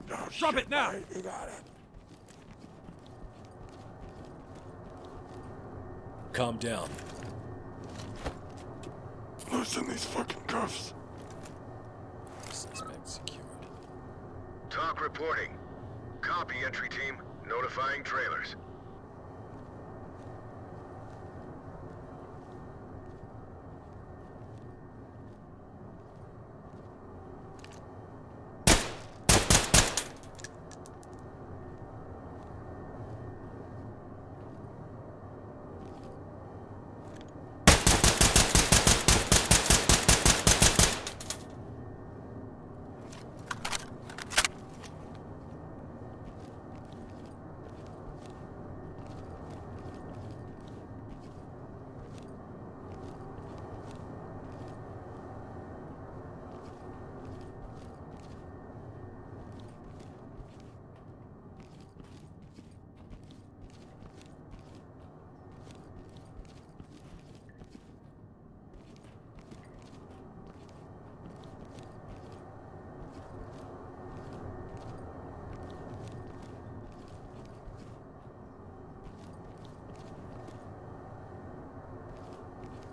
Oh, Drop shit. it now! Alright, you got it. Calm down. Loosen these fucking cuffs. Suspect secured. Talk reporting. Copy, entry team. Notifying trailers.